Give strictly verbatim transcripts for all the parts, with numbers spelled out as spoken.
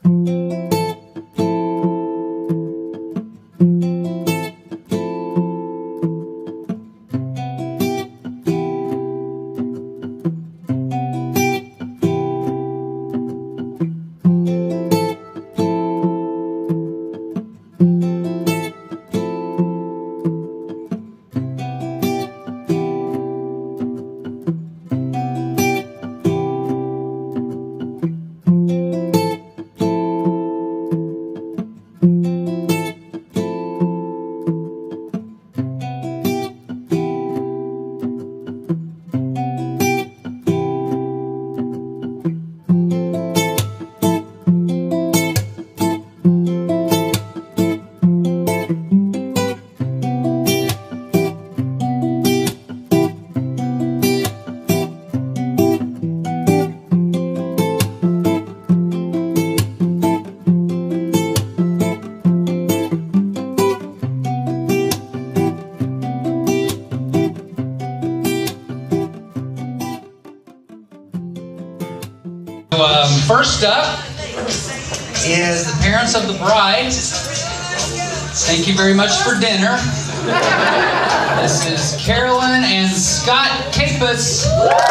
Um, first up is the parents of the bride. Thank you very much for dinner. This is Carolyn and Scott Capus.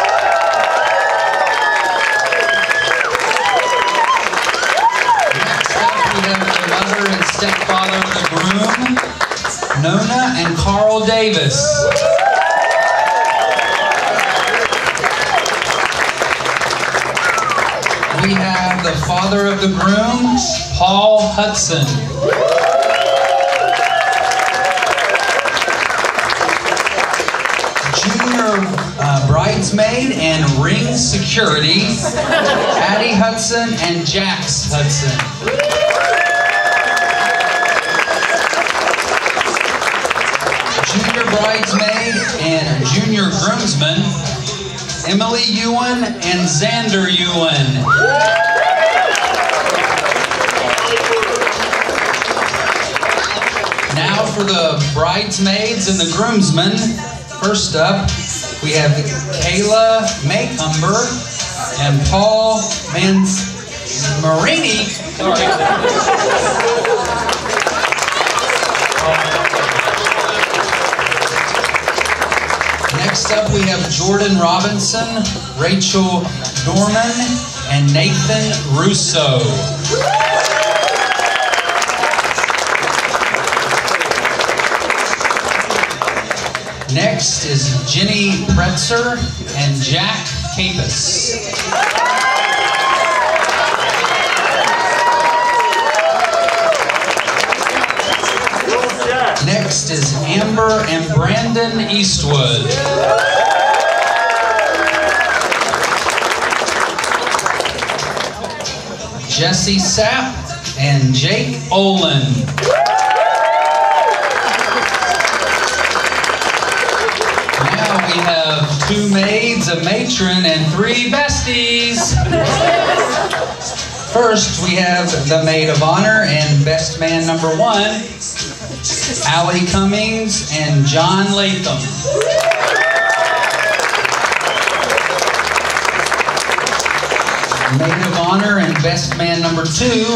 Next up, we have the mother and stepfather of the groom, Nona and Carl Davis. We have the father of the groom, Paul Hudson. Junior uh, bridesmaid and ring security, Addie Hudson and Jax Hudson. Junior bridesmaid and junior groomsman, Emily Ewan and Xander Ewan. Now for the bridesmaids and the groomsmen. First up, we have Kayla Maycumber and Paul Marini. Sorry. Next up, we have Jordan Robinson, Rachel Dorman, and Nathan Russo. Next is Jenny Pretzer and Jack Capus. Next is Amber and Brandon Eastwood. Jesse Sapp and Jake Olin. Now we have two maids, a matron, and three besties. First, we have the maid of honor and best man number one, Allie Cummings and John Latham. Maid of honor and best man number two,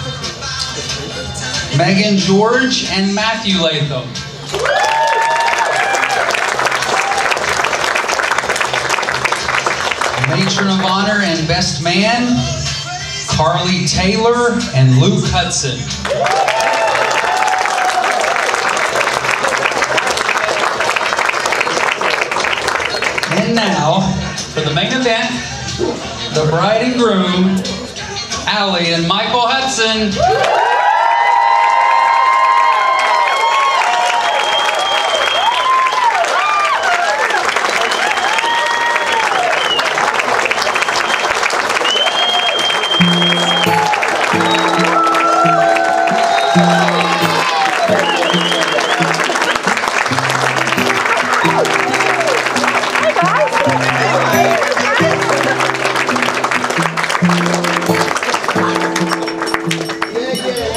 Megan George and Matthew Latham. Matron of honor and best man, Carly Taylor and Luke Hudson. And now, for the main event, the bride and groom, Allie and Michael Hudson. Yeah, yeah.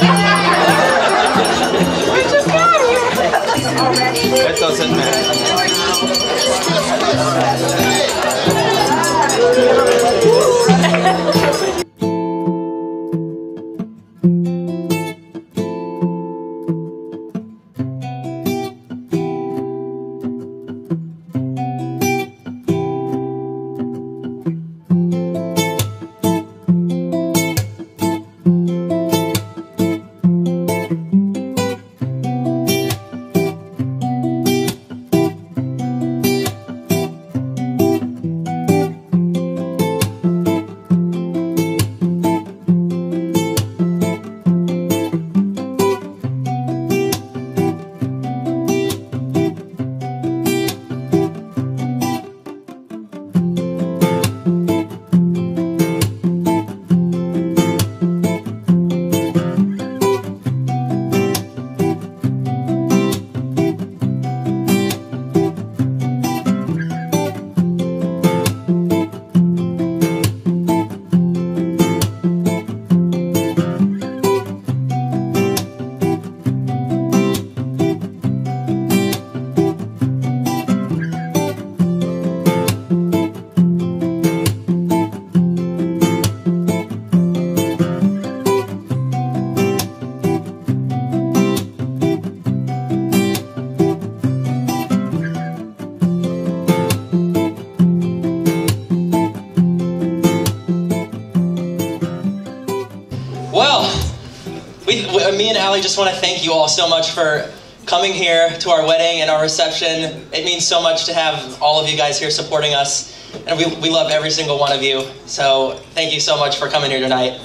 we, we, me and Allie just want to thank you all so much for coming here to our wedding and our reception. It means so much to have all of you guys here supporting us. And we, we love every single one of you. So thank you so much for coming here tonight.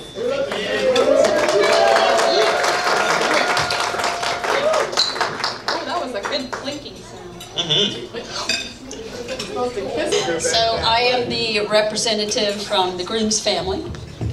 Oh, that was a good clinking sound. Mm-hmm. So I am the representative from the groom's family.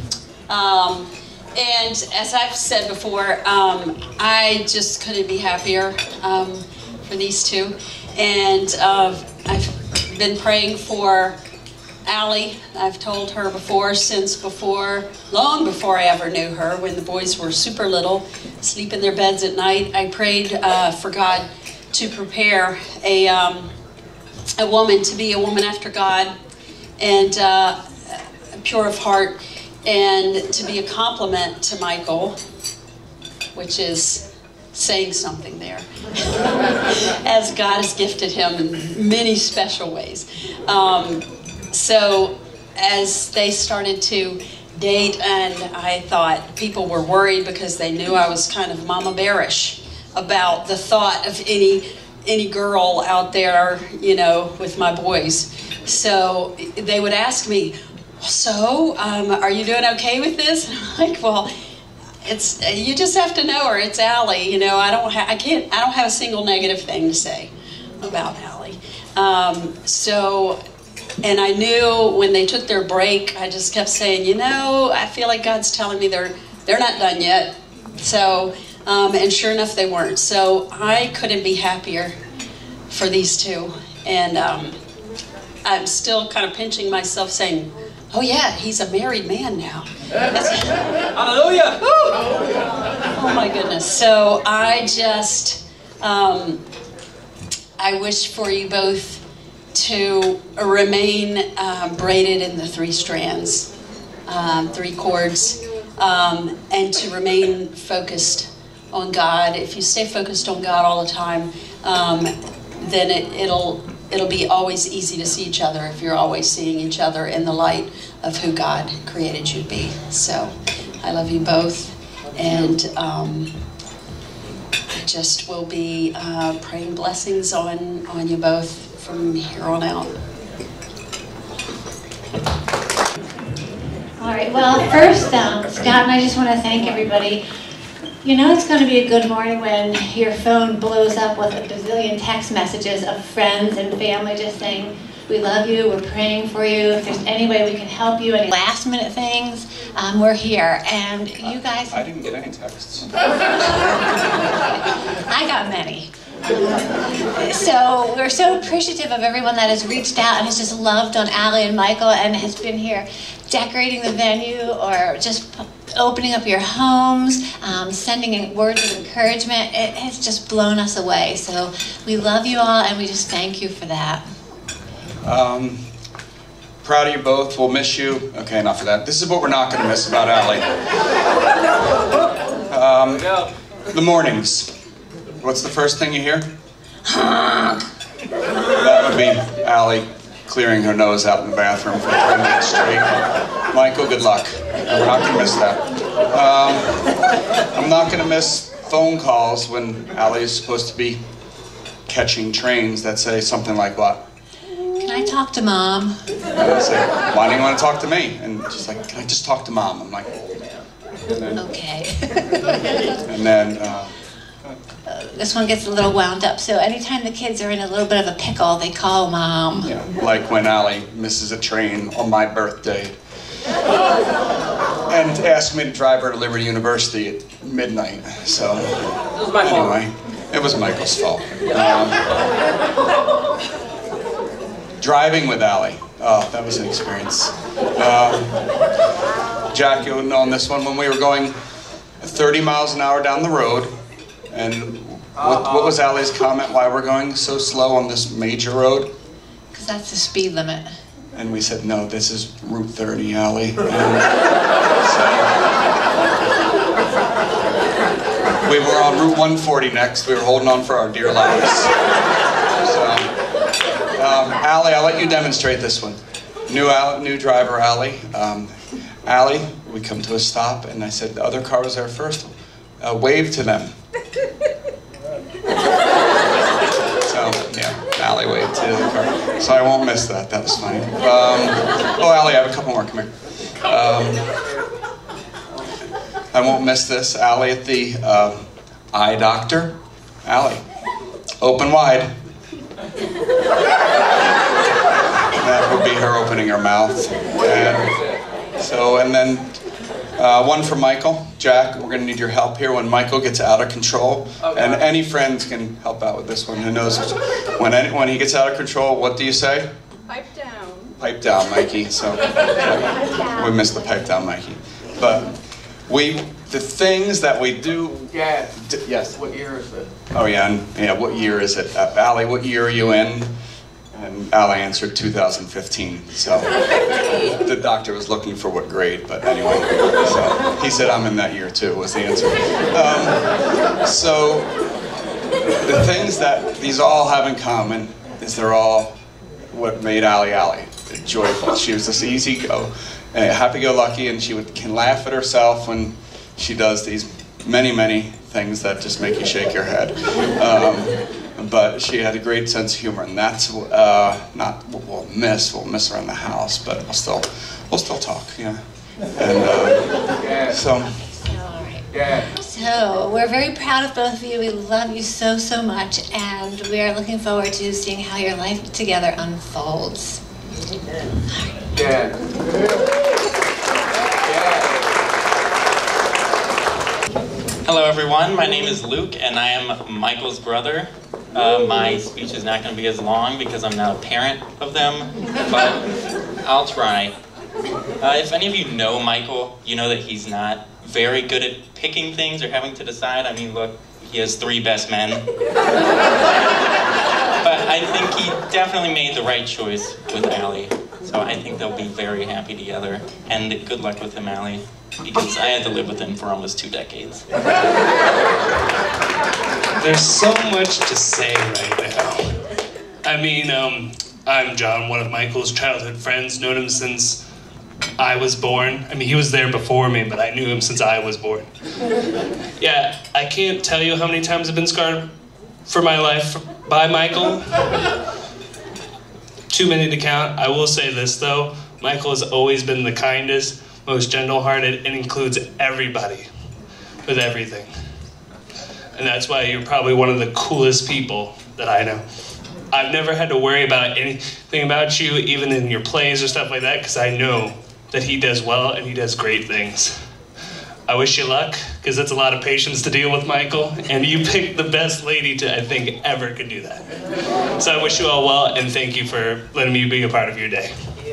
Um, and as I've said before, um, I just couldn't be happier um, for these two. And uh, I've been praying for Allie. I've told her before, since before, long before I ever knew her, when the boys were super little, sleep in their beds at night, I prayed uh, for God to prepare a, um, a woman to be a woman after God and uh, pure of heart, and to be a compliment to Michael, which is saying something there, as God has gifted him in many special ways. Um, So as they started to date, and I thought people were worried because they knew I was kind of mama bearish about the thought of any any girl out there, you know, with my boys. So they would ask me, so um, are you doing okay with this? And I'm like, well, it's you just have to know her. It's Allie. You know, I don't ha I can't I don't have a single negative thing to say about Allie. Um, so. And I knew when they took their break, I just kept saying, you know, I feel like God's telling me they're they're not done yet. So, um, and sure enough, they weren't. So I couldn't be happier for these two. And um, I'm still kind of pinching myself, saying, oh yeah, he's a married man now. Hallelujah! Oh my goodness. So I just, um, I wish for you both to remain uh, braided in the three strands, um, three cords, um, and to remain focused on God. If you stay focused on God all the time, um, then it, it'll it'll be always easy to see each other if you're always seeing each other in the light of who God created you to be. So I love you both, and um, I just will be uh, praying blessings on, on you both from here on out. All right, well, first, um, Scott and I just want to thank everybody. You know it's going to be a good morning when your phone blows up with a bazillion text messages of friends and family just saying, we love you, we're praying for you, if there's any way we can help you, any last minute things, um, we're here. And you guys... I didn't get any texts. I got many. So we're so appreciative of everyone that has reached out and has just loved on Allie and Michael and has been here decorating the venue or just opening up your homes, um, sending in words of encouragement. It has just blown us away. So we love you all and we just thank you for that. Um, proud of you both. We'll miss you. Okay, enough of that. This is what we're not going to miss about Allie. Um, the mornings. What's the first thing you hear? That would be Allie clearing her nose out in the bathroom for three minutes straight. Michael, good luck. We're not going to miss that. Um, I'm not going to miss phone calls when Allie is supposed to be catching trains that say something like what? Can I talk to Mom? And I say, why do you want to talk to me? And she's like, can I just talk to Mom? I'm like, and then, okay. and then uh, Uh, this one gets a little wound up. So anytime the kids are in a little bit of a pickle, they call Mom. yeah, like when Allie misses a train on my birthday and asks me to drive her to Liberty University at midnight. So It was my fault. anyway, it was Michael's fault. Um, driving with Allie. Oh, that was an experience. Um, Jack, you'll know on this one, when we were going thirty miles an hour down the road, and what, what was Allie's comment why we're going so slow on this major road? Because that's the speed limit. And we said, no, this is Route thirty, Allie. And so, we were on Route one forty next. We were holding on for our dear lives. So, um, Allie, I'll let you demonstrate this one. New, Al new driver, Allie. Um, Allie, we come to a stop, and I said, the other car was there first. uh, wave to them. So, yeah, Allie waved to the car. So I won't miss that, that was funny. Um, oh, Allie, I have a couple more, come here. Um, I won't miss this, Allie at the uh, eye doctor. Allie, open wide. That would be her opening her mouth. And so, and then uh, one for Michael. Jack, we're going to need your help here when Michael gets out of control. Okay. And any friends can help out with this one. Who knows? When, any, when he gets out of control, what do you say? Pipe down. Pipe down, Mikey. So we missed the pipe down, Mikey. But we, the things that we do. Yeah. D yes. What year is it? Oh yeah, and, yeah. What year is it? Uh, Allie, what year are you in? And Allie answered two thousand fifteen. So the doctor was looking for what grade, but anyway. So he said I'm in that year too. Was the answer. Um, so the things that these all have in common is they're all what made Allie Allie. Joyful. She was this easy go, uh, happy-go-lucky, and she would can laugh at herself when she does these many, many things that just make you shake your head. Um, but she had a great sense of humor, and that's uh, not what we'll miss. We'll miss her in the house, but we'll still, we'll still talk, yeah. And uh, Yeah. so. Yeah. So, we're very proud of both of you. We love you so, so much, and we are looking forward to seeing how your life together unfolds. Yeah. Hello everyone, my name is Luke and I am Michael's brother. Uh, my speech is not going to be as long because I'm not a parent of them, but I'll try. Uh, if any of you know Michael, you know that he's not very good at picking things or having to decide. I mean, look, he has three best men. But I think he definitely made the right choice with Allie. So I think they'll be very happy together. And good luck with him, Allie, because I had to live with him for almost two decades. There's so much to say right now. I mean, um, I'm John, one of Michael's childhood friends, known him since I was born. I mean, he was there before me, but I knew him since I was born. Yeah, I can't tell you how many times I've been scarred for my life by Michael. Too many to count. I will say this, though. Michael has always been the kindest, most gentle-hearted, and includes everybody with everything. And that's why you're probably one of the coolest people that I know. I've never had to worry about anything about you, even in your plays or stuff like that, because I know that he does well and he does great things. I wish you luck, because it's a lot of patience to deal with Michael, and you picked the best lady to, I think, ever could do that. So I wish you all well, and thank you for letting me be a part of your day.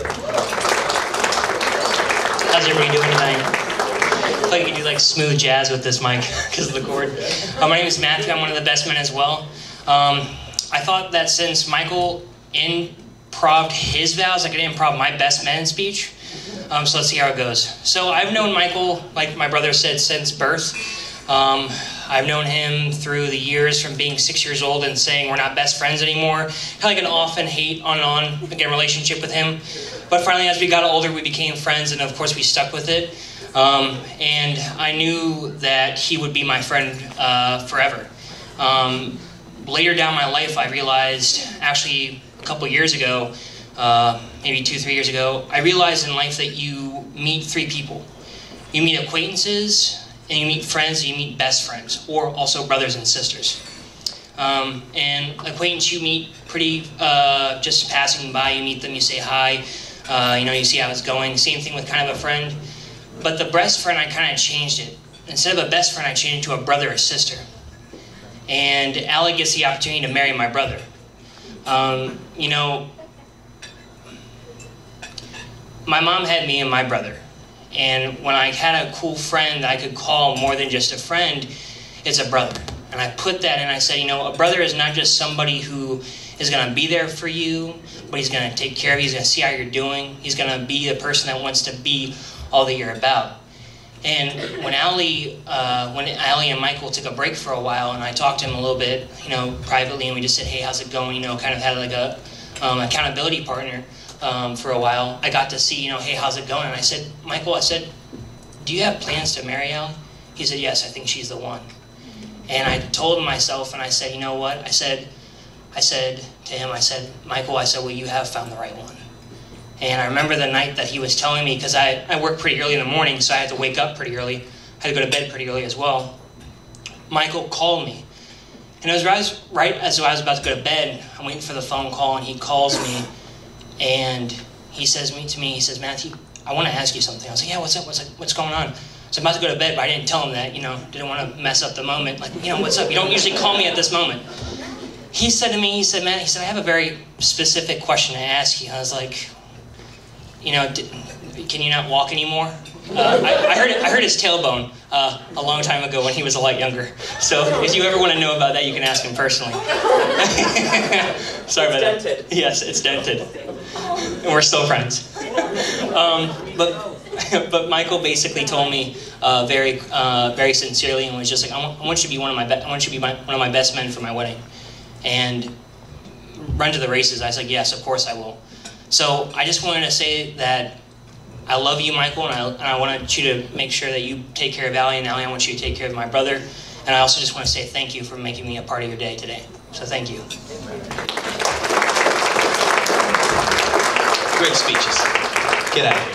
How's everybody doing tonight? I feel like you could do like smooth jazz with this mic because of the cord. Uh, my name is Matthew. I'm one of the best men as well. Um, I thought that since Michael improv'd his vows, I could improv my best men speech. Um, so let's see how it goes. So I've known Michael, like my brother said, since birth. Um, I've known him through the years from being six years old and saying we're not best friends anymore. Kind of like an off and hate, on and on, again, relationship with him. But finally, as we got older, we became friends, and of course, we stuck with it. Um, and I knew that he would be my friend uh, forever. Um, later down my life, I realized, actually a couple years ago, uh, maybe two, three years ago, I realized in life that you meet three people. You meet acquaintances, and you meet friends, and you meet best friends, or also brothers and sisters. Um, and acquaintance you meet pretty, uh, just passing by, you meet them, you say hi, uh, you know, you see how it's going. Same thing with kind of a friend. But the best friend, I kind of changed it. Instead of a best friend, I changed it to a brother or sister. And Allie gets the opportunity to marry my brother. Um, you know, my mom had me and my brother. And when I had a cool friend I could call more than just a friend, it's a brother. And I put that in, I said, you know, a brother is not just somebody who is going to be there for you, but he's going to take care of you, he's going to see how you're doing, he's going to be the person that wants to be all that you're about. And when Allie, uh, when Allie and Michael took a break for a while, and I talked to him a little bit, you know, privately, and we just said, hey, how's it going? You know, kind of had like a um, accountability partner um, for a while. I got to see, you know, hey, how's it going? And I said, Michael, I said, do you have plans to marry Allie? He said, yes, I think she's the one. And I told myself, and I said, you know what? I said, I said to him, I said, Michael, I said, well, you have found the right one. And I remember the night that he was telling me, because I, I work pretty early in the morning, so I had to wake up pretty early. I had to go to bed pretty early as well. Michael called me. And it was right, right as I was about to go to bed, I'm waiting for the phone call, and he calls me, and he says to me, he says, Matthew, I want to ask you something. I was like, yeah, what's up? What's, what's going on? So I'm about to go to bed, but I didn't tell him that, you know, didn't want to mess up the moment. Like, you know, what's up? You don't usually call me at this moment. He said to me, he said, man, he said, I have a very specific question to ask you. I was like, you know, did, can you not walk anymore? Uh, I, I heard I heard his tailbone uh, a long time ago when he was a lot younger. So if you ever want to know about that, you can ask him personally. Sorry about that. It's dented. Yes, it's dented. And we're still friends. Um, but but Michael basically told me uh, very uh, very sincerely and was just like, I want, I want you to be one of my be- I want you to be my, one of my best men for my wedding, and run to the races. I was like, yes, of course I will. So I just wanted to say that I love you, Michael, and I, and I want you to make sure that you take care of Allie, and Allie, I want you to take care of my brother. And I also just want to say thank you for making me a part of your day today. So thank you. Great speeches. Get out.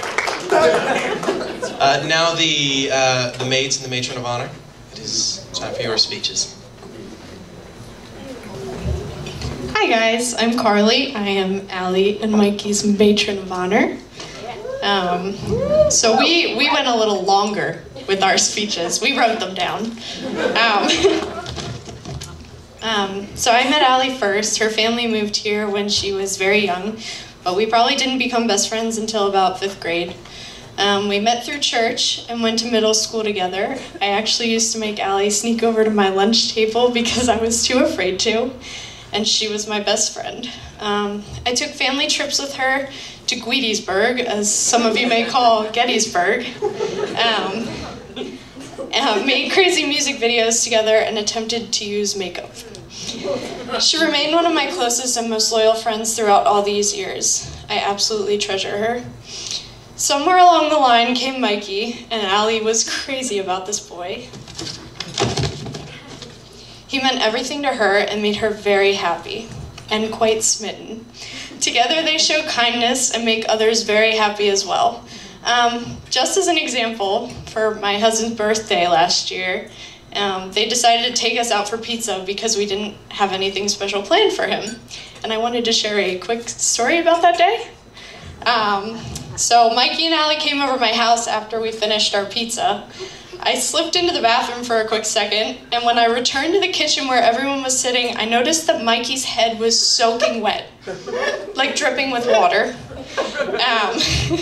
Uh, now the, uh, the maids and the matron of honor. It is time for your speeches. Hi guys, I'm Carly. I am Allie and Mikey's matron of honor. Um, so we, we went a little longer with our speeches. We wrote them down. Um, um, so I met Allie first. Her family moved here when she was very young, but we probably didn't become best friends until about fifth grade. Um, we met through church and went to middle school together. I actually used to make Allie sneak over to my lunch table because I was too afraid to. And she was my best friend. Um, I took family trips with her to Gettysburg, as some of you may call Gettysburg. Um, uh, made crazy music videos together and attempted to use makeup. She remained one of my closest and most loyal friends throughout all these years. I absolutely treasure her. Somewhere along the line came Mikey, and Allie was crazy about this boy. He meant everything to her and made her very happy and quite smitten. Together they show kindness and make others very happy as well. Um, just as an example, for my husband's birthday last year, um, they decided to take us out for pizza because we didn't have anything special planned for him. And I wanted to share a quick story about that day. Um, so Mikey and Allie came over my house after we finished our pizza. I slipped into the bathroom for a quick second, and when I returned to the kitchen where everyone was sitting, I noticed that Mikey's head was soaking wet, like dripping with water. Um,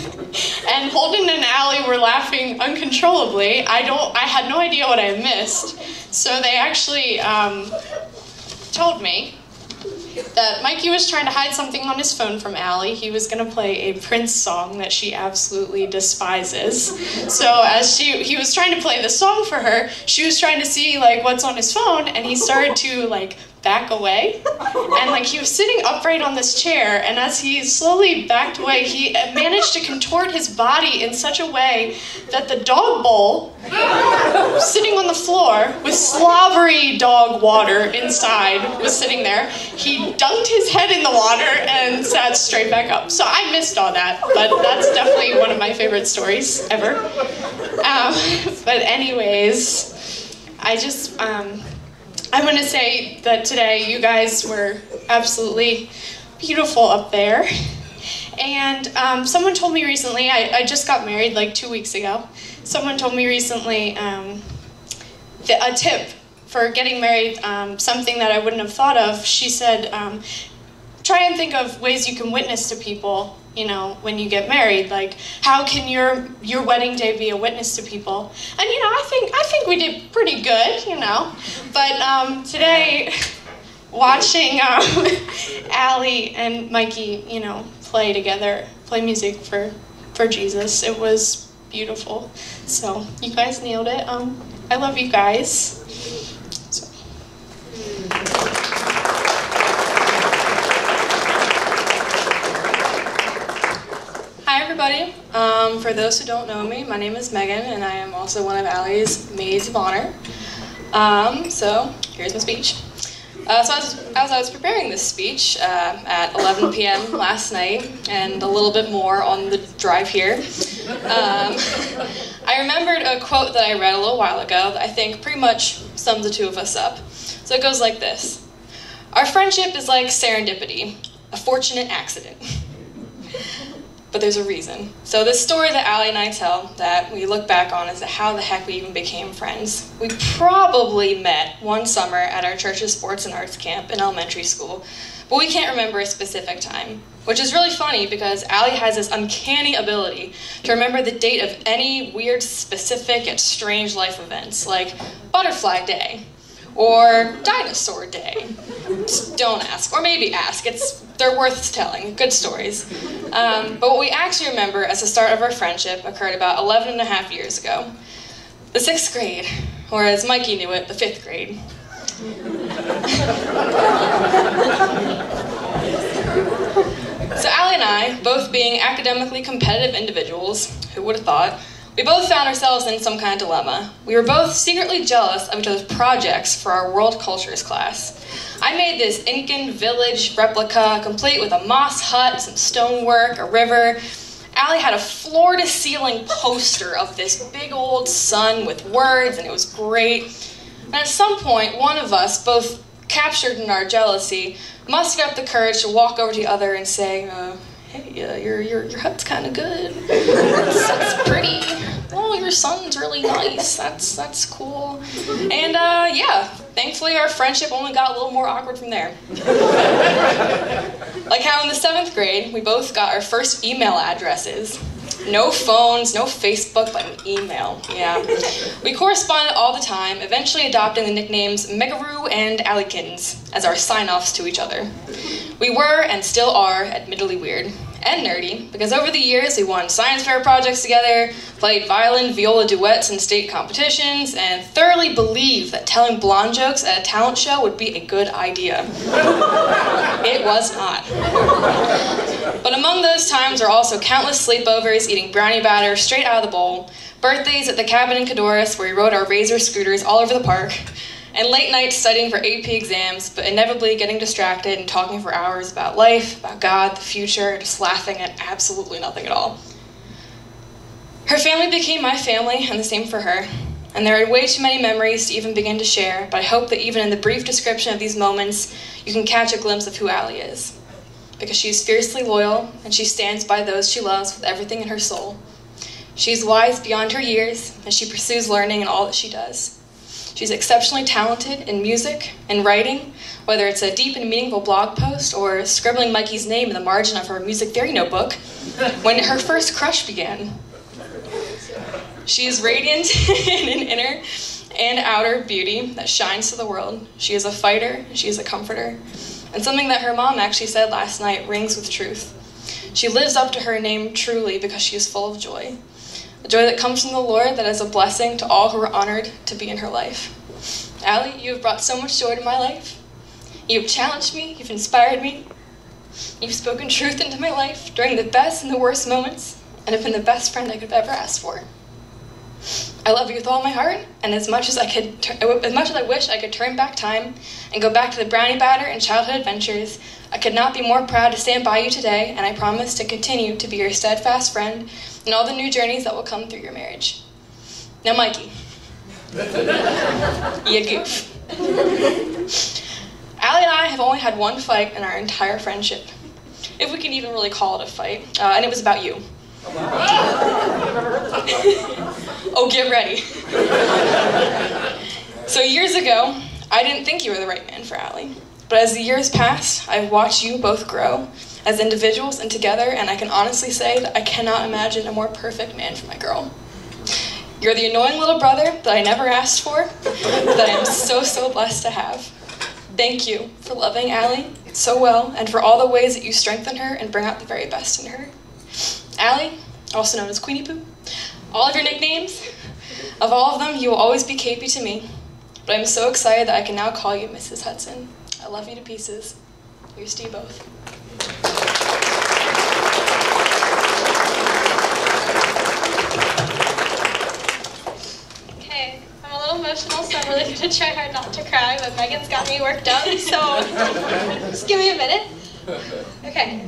and Holden and Allie were laughing uncontrollably. I don't, I had no idea what I had missed, so they actually um, told me that Mikey was trying to hide something on his phone from Allie. He was going to play a Prince song that she absolutely despises. So as she he was trying to play the song for her, she was trying to see like what's on his phone, and he started to like back away. And like he was sitting upright on this chair, and as he slowly backed away, he managed to contort his body in such a way that the dog bowl sitting on the floor with slobbery dog water inside was sitting there. He dunked his head in the water and sat straight back up. So I missed all that, but that's definitely one of my favorite stories ever. Um, but anyways, I just, um, I want to say that today you guys were absolutely beautiful up there. And um, someone told me recently, I, I just got married like two weeks ago. Someone told me recently um, the, a tip for getting married, um, something that I wouldn't have thought of. She said, um, try and think of ways you can witness to people, you know, when you get married. Like, how can your your wedding day be a witness to people? And you know, I think I think we did pretty good, you know. But um, today, watching um, Allie and Mikey, you know, play together, play music for for Jesus, it was beautiful. So you guys nailed it. Um, I love you guys. So. Hi everybody. Um, for those who don't know me, my name is Megan, and I am also one of Allie's maids of honor. Um, so, here's my speech. Uh, so as, as I was preparing this speech uh, at eleven p m last night, and a little bit more on the drive here, um, I remembered a quote that I read a little while ago that I think pretty much sums the two of us up. So it goes like this. Our friendship is like serendipity, a fortunate accident. But there's a reason. So this story that Allie and I tell that we look back on is that how the heck we even became friends. We probably met one summer at our church's sports and arts camp in elementary school, but we can't remember a specific time, which is really funny because Allie has this uncanny ability to remember the date of any weird, specific, and strange life events, like Butterfly Day, or Dinosaur Day. Just don't ask, or maybe ask. It's they're worth telling, good stories. Um, but what we actually remember as the start of our friendship occurred about eleven and a half years ago. The sixth grade, or as Mikey knew it, the fifth grade. So Allie and I, both being academically competitive individuals, who would have thought, we both found ourselves in some kind of dilemma. We were both secretly jealous of each other's projects for our world cultures class. I made this Incan village replica, complete with a moss hut, some stonework, a river. Allie had a floor-to-ceiling poster of this big old sun with words, and it was great. And at some point, one of us, both captured in our jealousy, mustered up the courage to walk over to the other and say, uh, hey, uh, your, your, your hut's kind of good. That's, that's pretty. Oh, your sun's really nice. That's, that's cool. And uh, yeah, thankfully our friendship only got a little more awkward from there. Like how in the seventh grade, we both got our first email addresses. No phones, no Facebook, but an email, yeah. We corresponded all the time, eventually adopting the nicknames Megaroo and Allykins as our sign-offs to each other. We were, and still are, admittedly weird. And nerdy, because over the years we won science fair projects together, played violin, viola duets in state competitions, and thoroughly believed that telling blonde jokes at a talent show would be a good idea. It was not. But among those times are also countless sleepovers, eating brownie batter straight out of the bowl, birthdays at the cabin in Cadorus where we rode our Razor scooters all over the park, and late nights studying for A P exams, but inevitably getting distracted and talking for hours about life, about God, the future, just laughing at absolutely nothing at all. Her family became my family, and the same for her. And there are way too many memories to even begin to share, but I hope that even in the brief description of these moments, you can catch a glimpse of who Allie is. Because she is fiercely loyal, and she stands by those she loves with everything in her soul. She is wise beyond her years, and she pursues learning in all that she does. She's exceptionally talented in music and writing, whether it's a deep and meaningful blog post or scribbling Mikey's name in the margin of her music theory notebook when her first crush began. She is radiant in an inner and outer beauty that shines to the world. She is a fighter, she is a comforter, and something that her mom actually said last night rings with truth. She lives up to her name truly because she is full of joy. A joy that comes from the Lord that is a blessing to all who are honored to be in her life. Allie, you have brought so much joy to my life. You have challenged me, you've inspired me. You've spoken truth into my life during the best and the worst moments, and have been the best friend I could have ever asked for. I love you with all my heart, and as much as I could, as much as I wish I could turn back time and go back to the brownie batter and childhood adventures, I could not be more proud to stand by you today, and I promise to continue to be your steadfast friend in all the new journeys that will come through your marriage. Now, Mikey, you goof. Allie and I have only had one fight in our entire friendship, if we can even really call it a fight, uh, and it was about you. Oh, get ready. So years ago, I didn't think you were the right man for Allie. But as the years passed, I've watched you both grow as individuals and together, and I can honestly say that I cannot imagine a more perfect man for my girl. You're the annoying little brother that I never asked for, that I am so, so blessed to have. Thank you for loving Allie so well, and for all the ways that you strengthen her and bring out the very best in her. Allie, also known as Queenie Pooh, all of your nicknames, of all of them, you will always be K P to me, but I'm so excited that I can now call you Missus Hudson. I love you to pieces. Here's to you both. I'm a little emotional, so I'm really going to try hard not to cry, but Megan's got me worked up, so just give me a minute. Okay.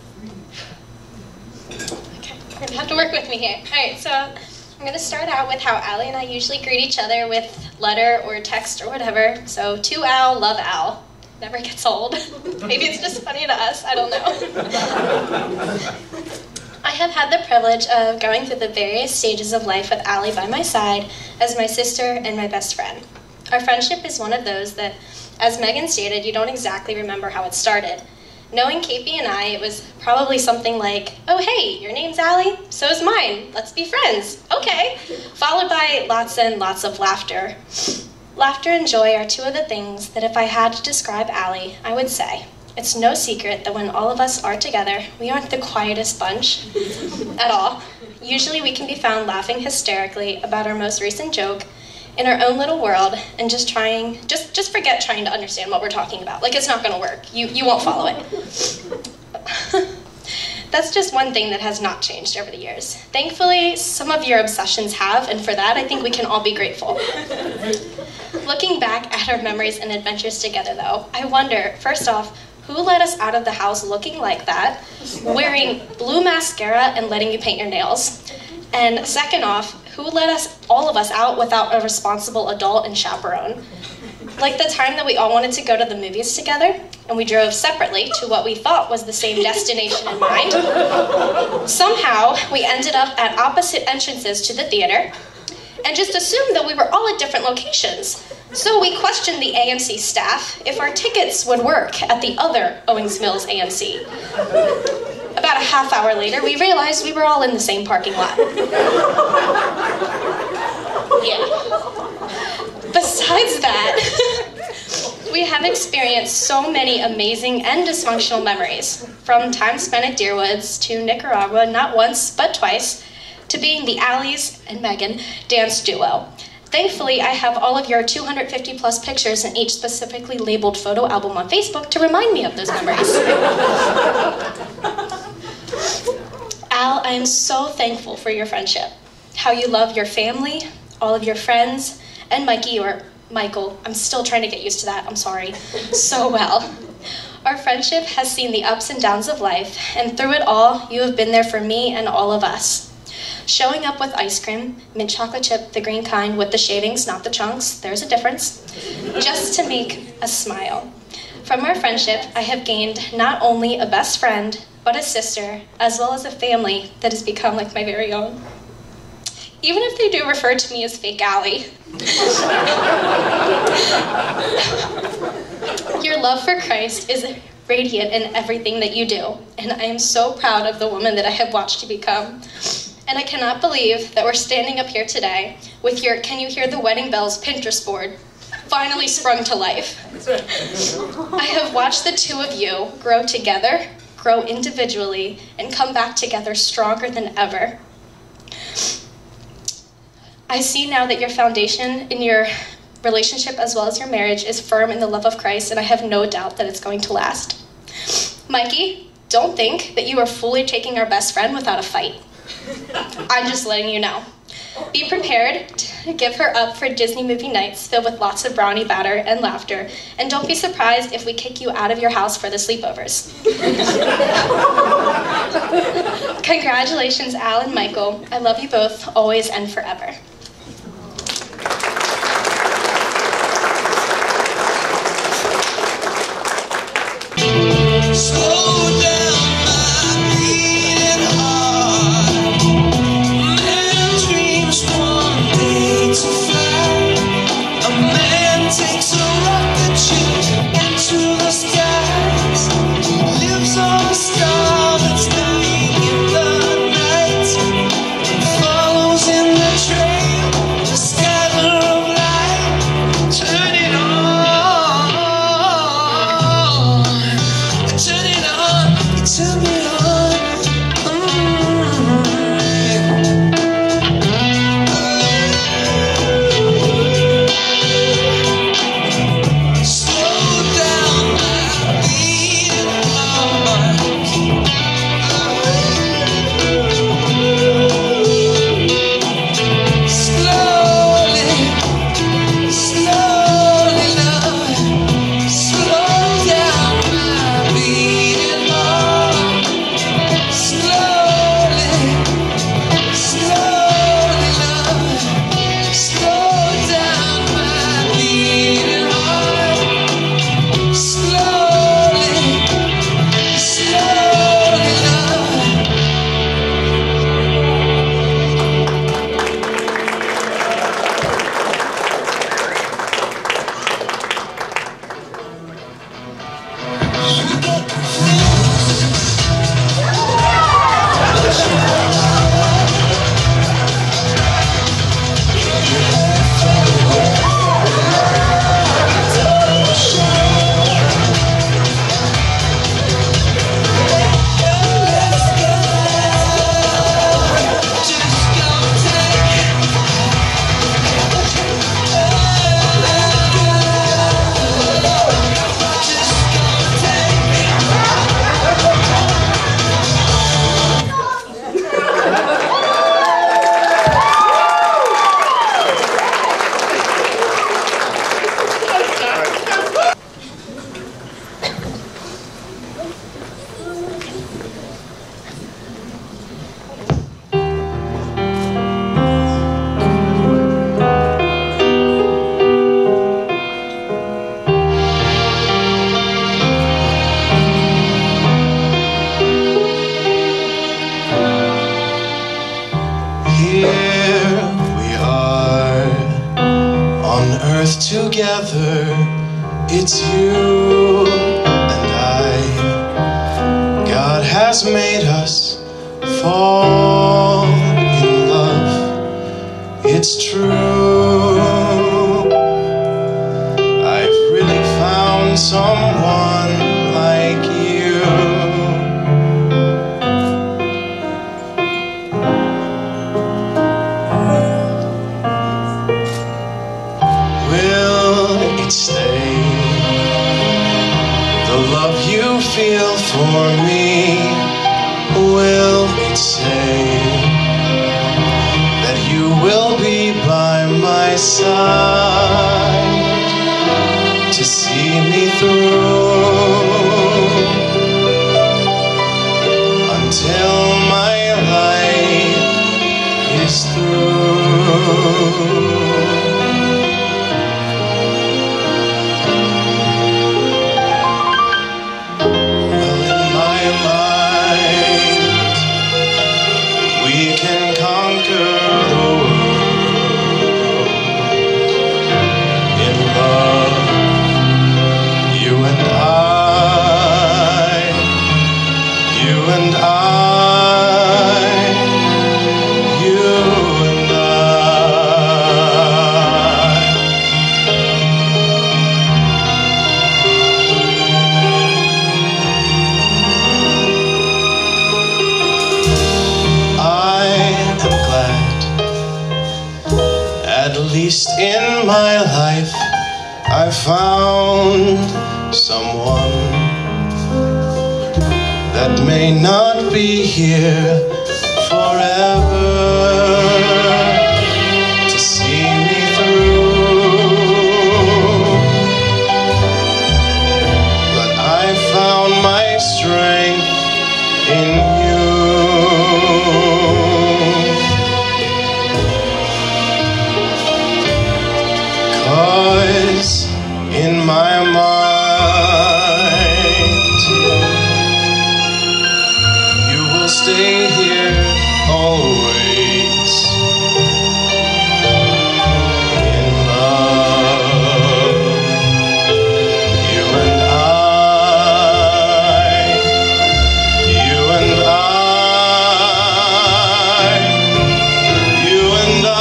Okay, you're going to have to work with me here. All right, so I'm going to start out with how Allie and I usually greet each other with letter or text or whatever. So, to Al, love Al. Never gets old. Maybe it's just funny to us, I don't know. I have had the privilege of going through the various stages of life with Allie by my side as my sister and my best friend. Our friendship is one of those that, as Megan stated, you don't exactly remember how it started. Knowing K P and I, it was probably something like, oh hey, your name's Allie, so is mine, let's be friends, okay. Followed by lots and lots of laughter. Laughter and joy are two of the things that if I had to describe Allie, I would say, it's no secret that when all of us are together, we aren't the quietest bunch at all. Usually we can be found laughing hysterically about our most recent joke in our own little world and just trying, just, just forget trying to understand what we're talking about. Like, it's not gonna work. You, you won't follow it. That's just one thing that has not changed over the years. Thankfully, some of your obsessions have, and for that, I think we can all be grateful. Looking back at our memories and adventures together, though, I wonder, first off, who let us out of the house looking like that, wearing blue mascara and letting you paint your nails? And second off, who let us, all of us, out without a responsible adult and chaperone? Like the time that we all wanted to go to the movies together, and we drove separately to what we thought was the same destination in mind. Somehow, we ended up at opposite entrances to the theater, and just assumed that we were all at different locations. So we questioned the A M C staff if our tickets would work at the other Owings Mills A M C. About a half hour later, we realized we were all in the same parking lot. Yeah. Besides that, we have experienced so many amazing and dysfunctional memories, from time spent at Deerwoods to Nicaragua not once but twice, to being the Allies and Megan dance duo. Thankfully, I have all of your two hundred fifty plus pictures in each specifically labeled photo album on Facebook to remind me of those memories. Al, I am so thankful for your friendship, how you love your family, all of your friends, and Mikey, or Michael, I'm still trying to get used to that, I'm sorry, so well. Our friendship has seen the ups and downs of life, and through it all, you have been there for me and all of us. Showing up with ice cream, mint chocolate chip, the green kind with the shavings, not the chunks, there's a difference, just to make us smile. From our friendship, I have gained not only a best friend, but a sister, as well as a family that has become like my very own. Even if they do refer to me as Fake Allie. Your love for Christ is radiant in everything that you do, and I am so proud of the woman that I have watched you become. And I cannot believe that we're standing up here today with your Can You Hear the Wedding Bells Pinterest board finally sprung to life. I have watched the two of you grow together, grow individually, and come back together stronger than ever. I see now that your foundation in your relationship as well as your marriage is firm in the love of Christ, and I have no doubt that it's going to last. Mikey, don't think that you are fully taking our best friend without a fight. I'm just letting you know. Be prepared to give her up for Disney movie nights filled with lots of brownie batter and laughter, and don't be surprised if we kick you out of your house for the sleepovers. Congratulations, Al and Michael. I love you both, always and forever. Slow down my beating heart. Man dreams one day to fly. A man takes a rocket ship into the skies. Lives on a star that's dying in the night. Follows in the trail, the scatter of light. Turn it on. Turn it on, turn it on. Mm-hmm. earth together. It's you and I. God has made us fall in love. It's true. I've really found someone like you. Will it stay? The love you feel for me, will it say that you will be by my side to see me through until my life is through? In my life, I found someone that may not be here forever to see me through, but I found my strength in you. 'Cause in my mind, you will stay here always in love. You and I, you and I, you and I.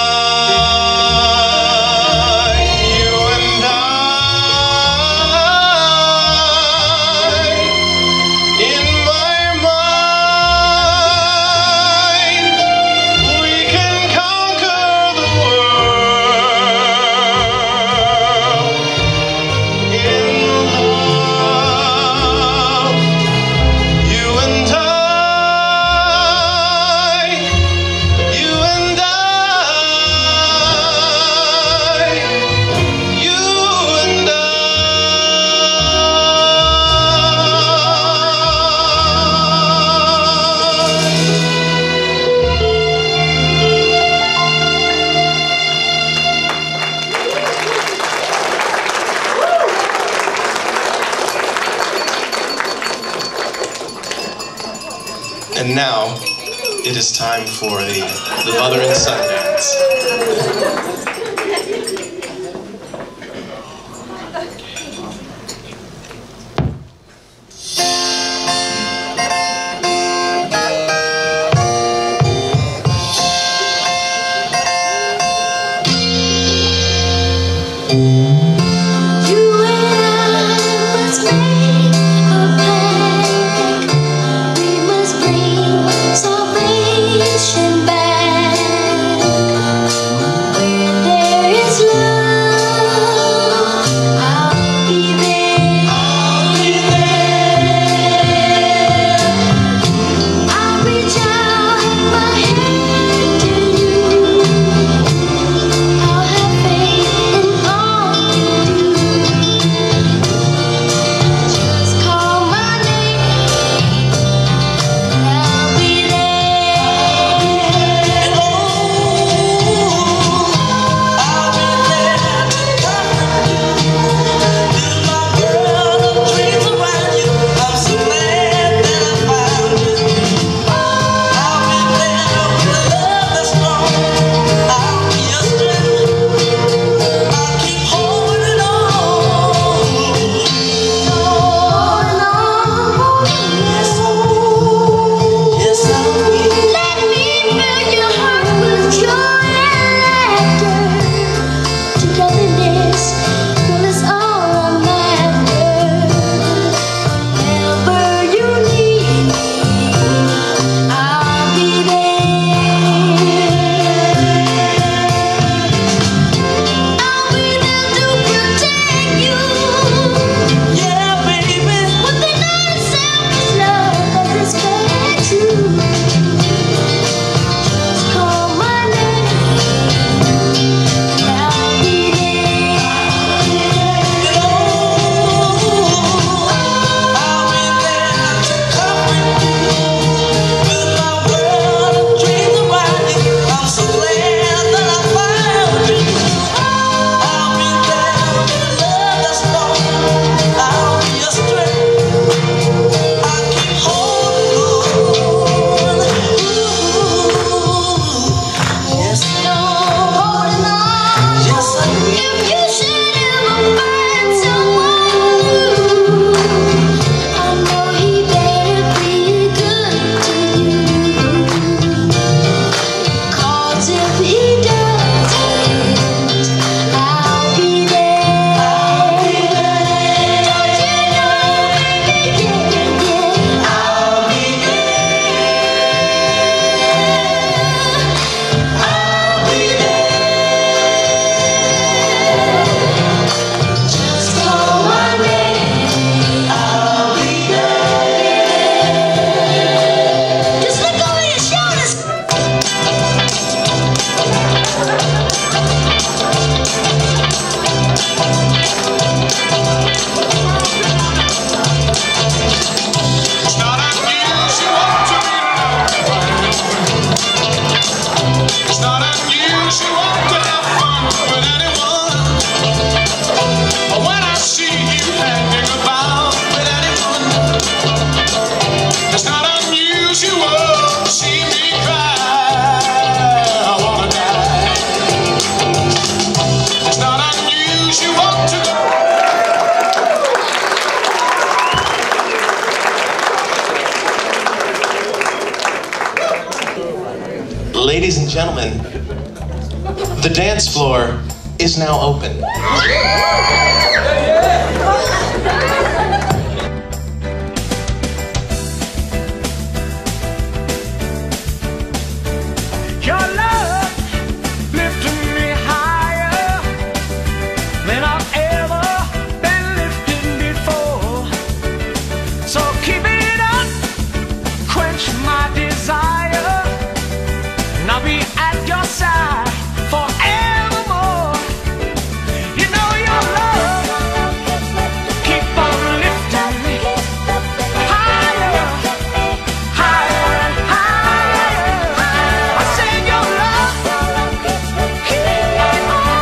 And now, it is time for the, the mother and son dance. I'll have faith in all The dance floor is now open. Your love lifted me higher than I've ever been lifted before. So keep it up, quench my desire, and I'll be at your side forevermore. You know your love keep on lifting me higher, higher and higher. I said your love keep on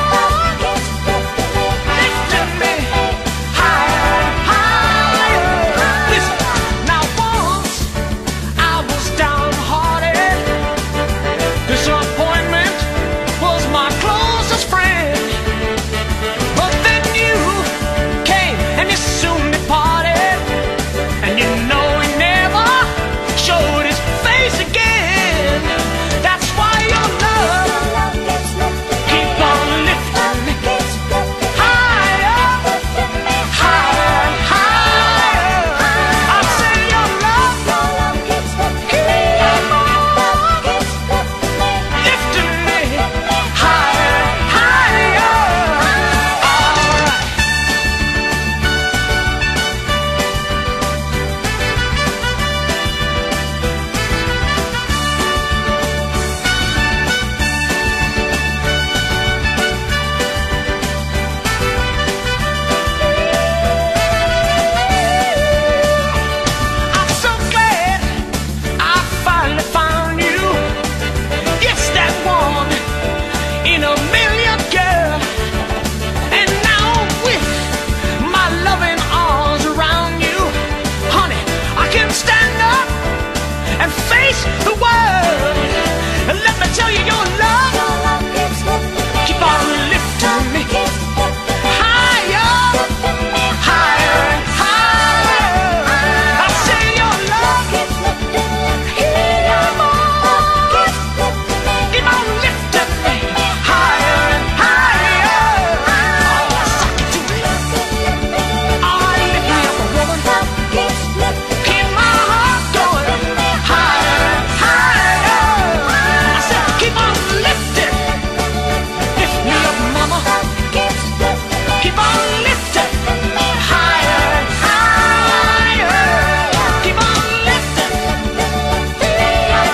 lifting me higher and higher. Listen, now once I was downhearted. Disappointment was my closest friend. But then you came and you soon departed. And you know he never showed his face again. That's why your love keep on lifting me higher, higher and higher. I say your love keep on lifting me higher, higher. All right. I'm so glad I finally found you. Yes, that one in a million, girl. And now with my loving arms around you, honey, I can stand up and face the world. And let me tell you, your love keep on lifting me higher, higher and higher. I say your love keep on, keep on lifting me higher and higher. Oh, suck it to me. Oh, lift me up, woman. Keep my heart going higher and higher. I said keep on lifting. Lift me up, mama. Keep on lifting higher and higher. Keep on lifting higher,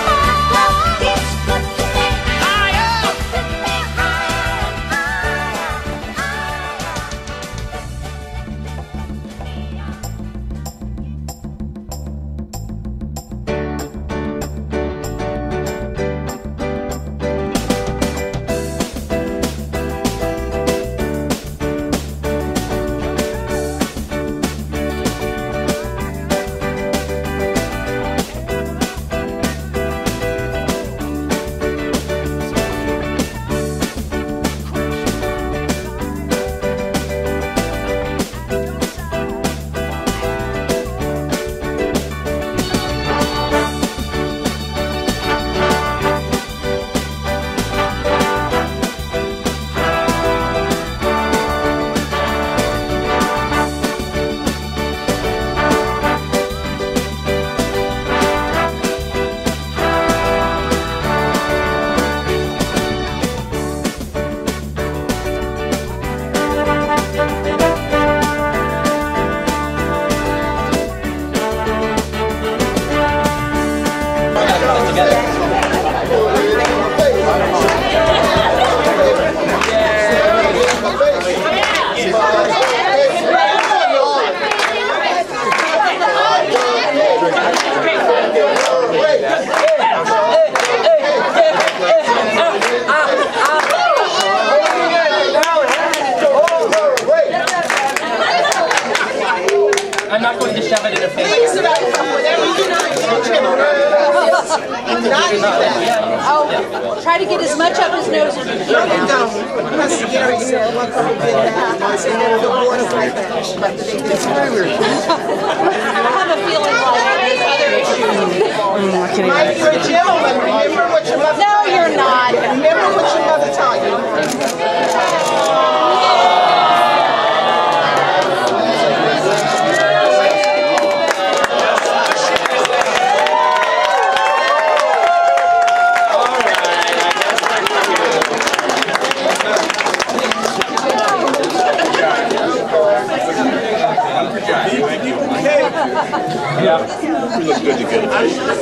I'm not going to shove it in her face. Oh, try to get as much up his nose as you can. I have a feeling like there's other Mike, you're a gentleman. Remember what your mother No, you're not. Remember what your mother taught you. Yeah, you look good to get it.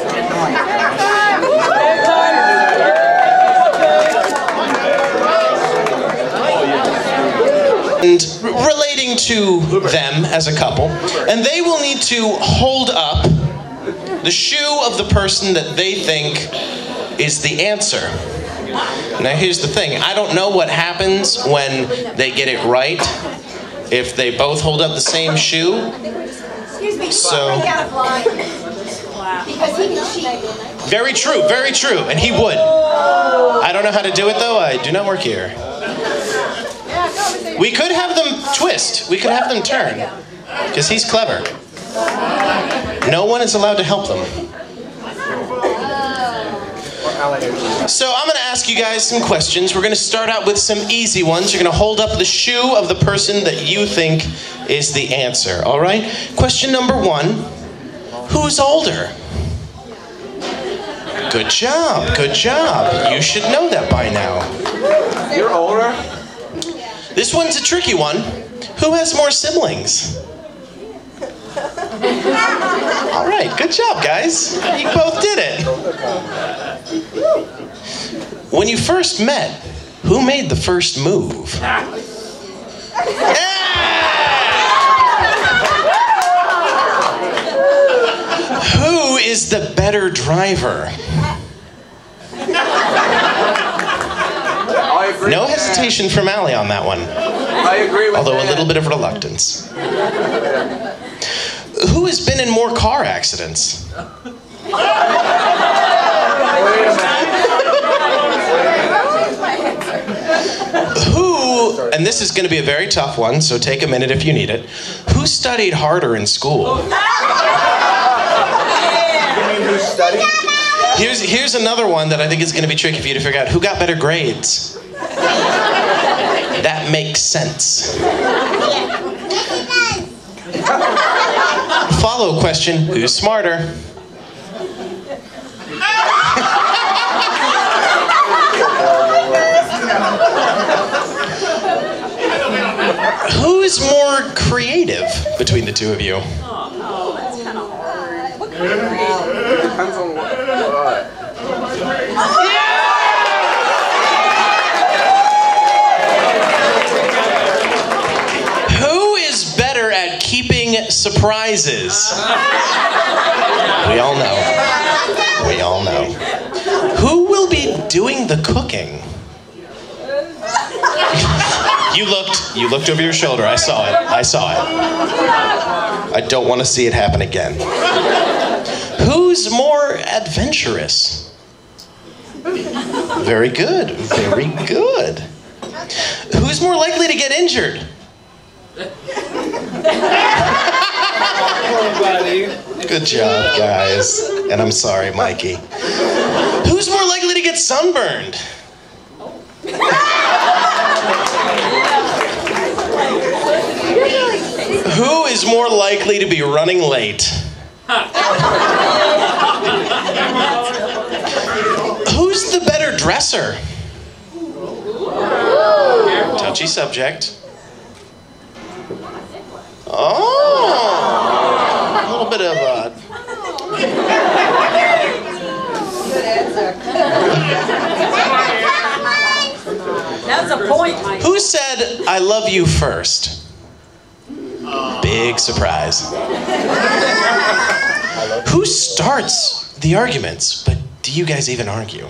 And relating to them as a couple, and they will need to hold up the shoe of the person that they think is the answer. Now here's the thing, I don't know what happens when they get it right, if they both hold up the same shoe. So, very true, very true, and he would. I don't know how to do it though, I do not work here. We could have them twist, we could have them turn, because he's clever. No one is allowed to help them. So I'm going to ask you guys some questions. We're going to start out with some easy ones. You're going to hold up the shoe of the person that you think is the answer, all right? Question number one, who's older? Good job, good job. You should know that by now. You're older? This one's a tricky one. Who has more siblings? All right, good job, guys. You both did it. When you first met, who made the first move? Yeah! Who is the better driver? I agree. No hesitation from Allie on that one. I agree with Although that. a little bit of reluctance. Who has been in more car accidents? Who, and this is going to be a very tough one, so take a minute if you need it. Who studied harder in school? You mean who studied? Here's, here's another one that I think is going to be tricky for you to figure out. Who got better grades? That makes sense. Follow question, who's smarter? Who is more creative between the two of you? Oh, that's kind of hard. What kind of creative? Depends on what. what. Who is better at keeping surprises? We all know. We all know. Who will be doing the cooking? You looked, you looked over your shoulder. I saw it. I saw it. I don't want to see it happen again. Who's more adventurous? Very good. Very good. Who's more likely to get injured? Good job, guys. And I'm sorry, Mikey. Who's more likely to get sunburned? Who is more likely to be running late? Who's the better dresser? Touchy subject. Oh, a little bit of uh... That's a point, Mike. Who said, I love you first? Big surprise. Who starts the arguments? But do you guys even argue?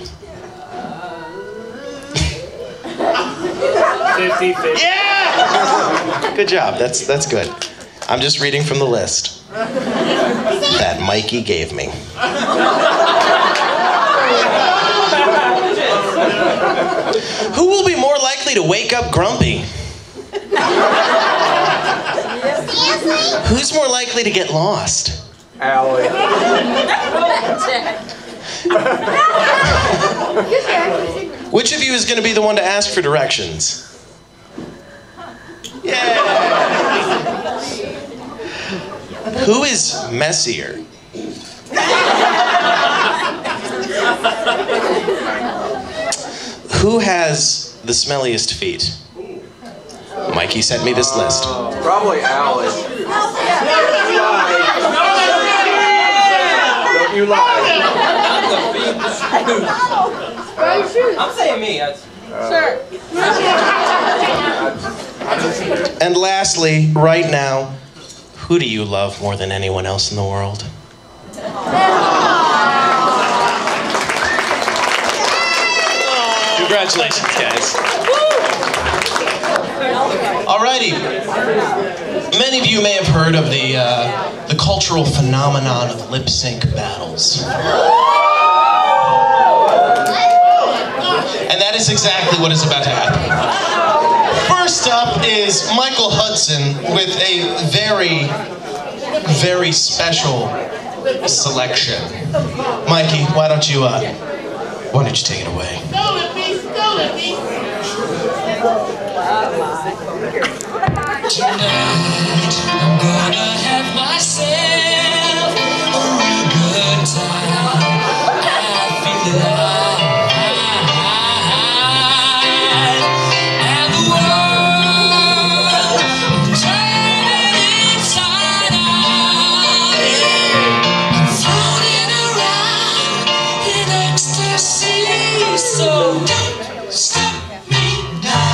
fifty fifty. Yeah! Good job. That's, that's good. I'm just reading from the list that Mikey gave me. Who will be more likely to wake up grumpy? Who's more likely to get lost? Allie. Which of you is going to be the one to ask for directions? Yeah. Who is messier? Who has the smelliest feet? Mikey sent me this list. Uh, probably Allie. Don't you lie. I'm saying me. Sure. And lastly, right now, who do you love more than anyone else in the world? Congratulations, guys. Alrighty. Many of you may have heard of the uh, the cultural phenomenon of lip sync battles. And that is exactly what is about to happen. First up is Michael Hudson with a very, very special selection. Mikey, why don't you, uh, why don't you take it away? Tonight, I'm gonna have myself a real good time. I feel alive, and the world turning inside out. I'm floating around in ecstasy, so don't stop me now.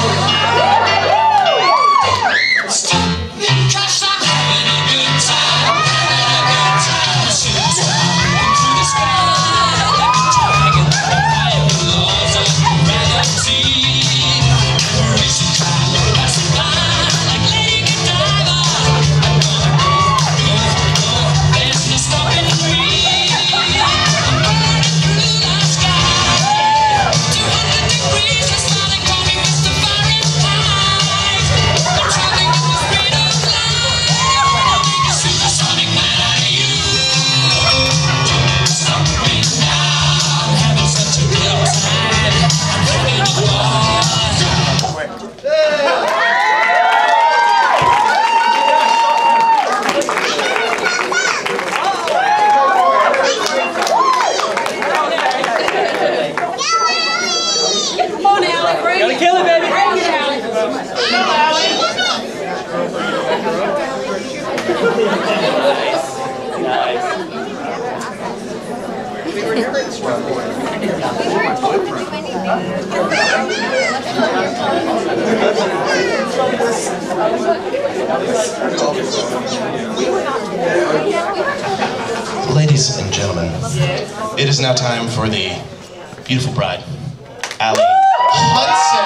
Gotta kill it, baby. Ladies and gentlemen, it is now time for the beautiful bride, Allie Hudson.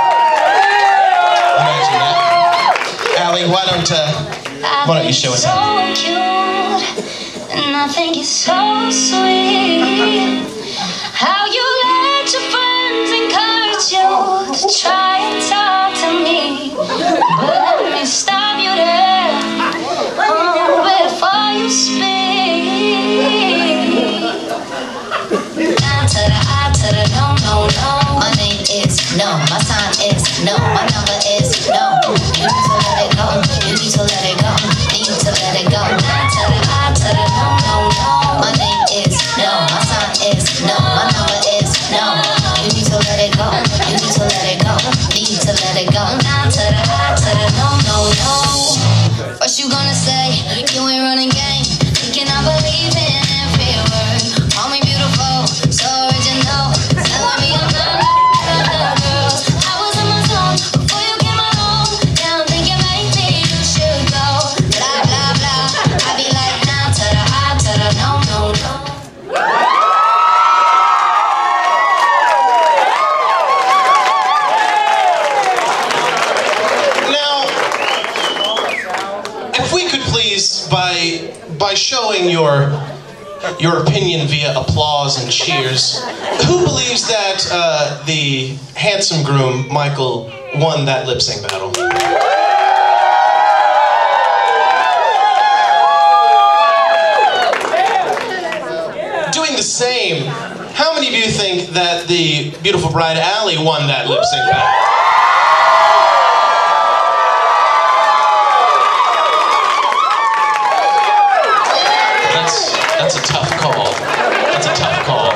Imagine that. Allie, why don't, uh, why don't you show us how? So cute, and I think it's so sweet how you let your friends encourage you to try and talk to me. But let me stop you there, oh, before you speak. Down to the I to the no, no, no. My name is no, my sign is no, my number is no. You need to let it go, you need to let it go, need to let it go. Down to the I to the no, no, no. My name is no, my sign is no, my number is no. You need to let it go, you need to let it go, need to let it go. Down to the I to the no, no, no. First you gonna say you ain't running game, thinking I believe in every word. Call me beautiful, so original, telling me I'm not another girl. I was in my zone before you came along. Now I'm thinking maybe you should go. Blah blah blah. I be like now to the I to the no no no. If we could please, by by showing your your opinion via applause and cheers, who believes that uh, the handsome groom Michael won that lip sync battle? beautiful bride, Allie, won that lip sync battle. That's, that's a tough call. That's a tough call.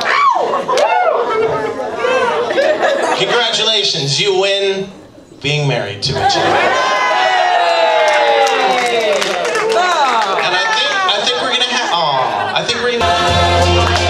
Congratulations, you win being married to each other. And I think, I think we're gonna have, aw, I think we're gonna...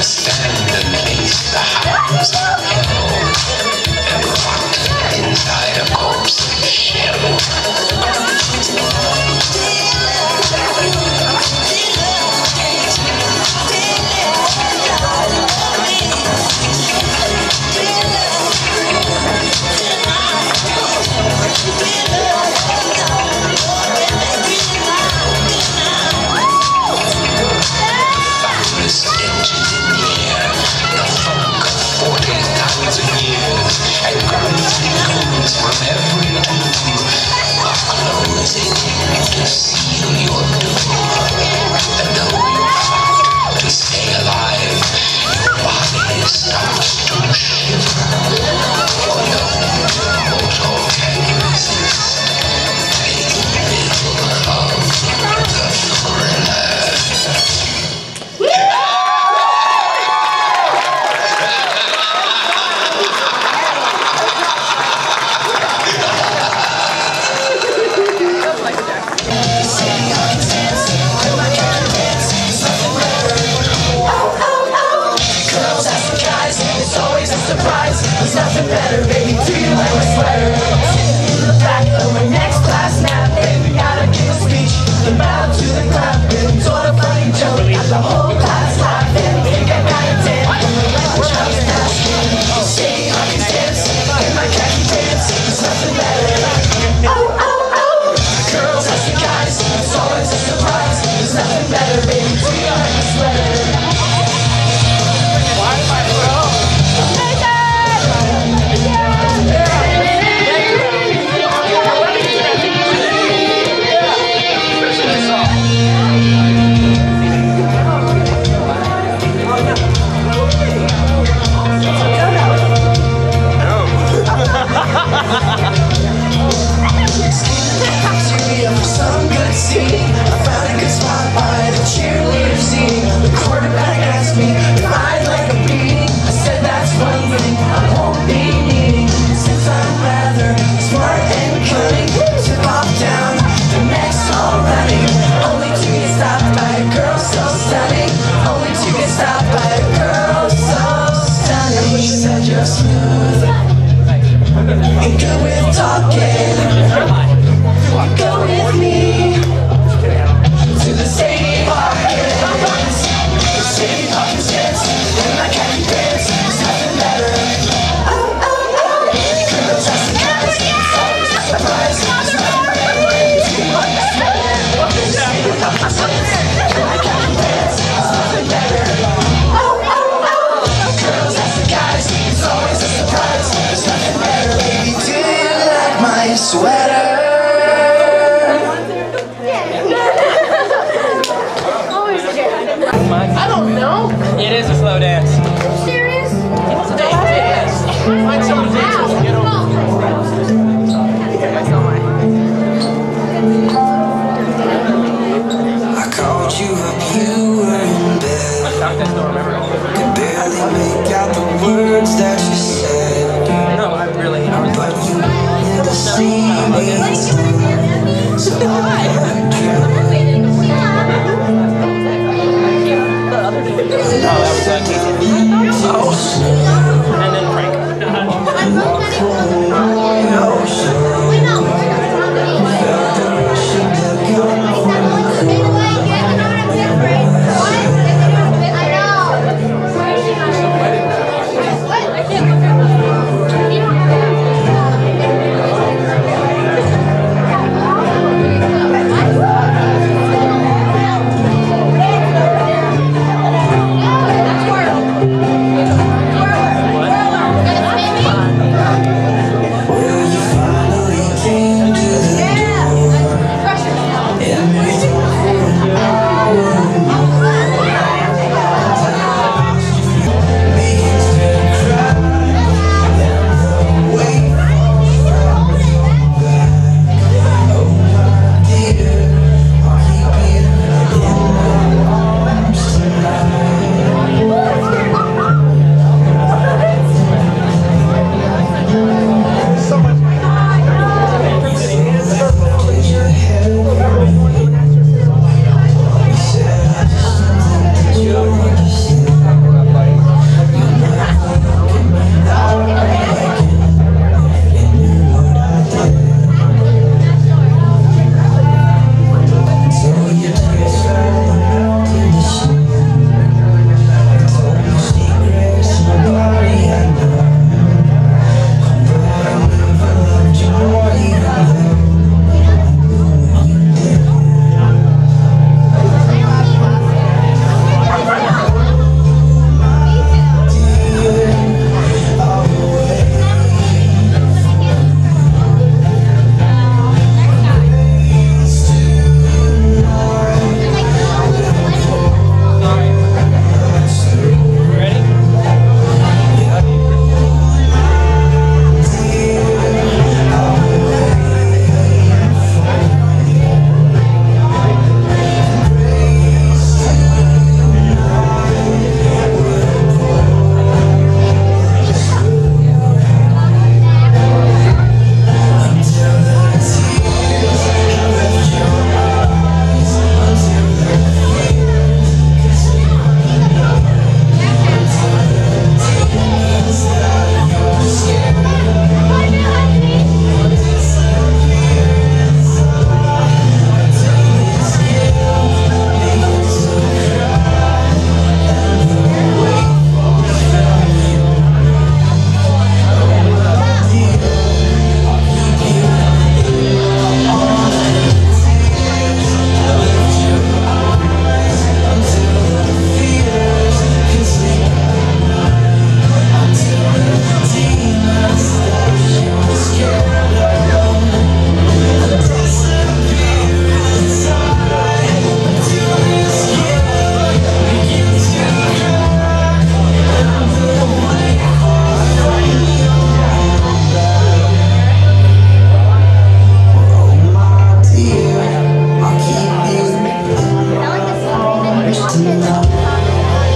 stand and face the hounds of hell and rot inside a corpse's shell. I don't know. It is a slow dance. Serious? It's a dance. Find someone to dance with. Get over. I called you up, you were in bed. Could barely make out the words that you said. No, I really, I was but you wanted to see me. So I had to and then Frank. I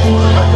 Thank you.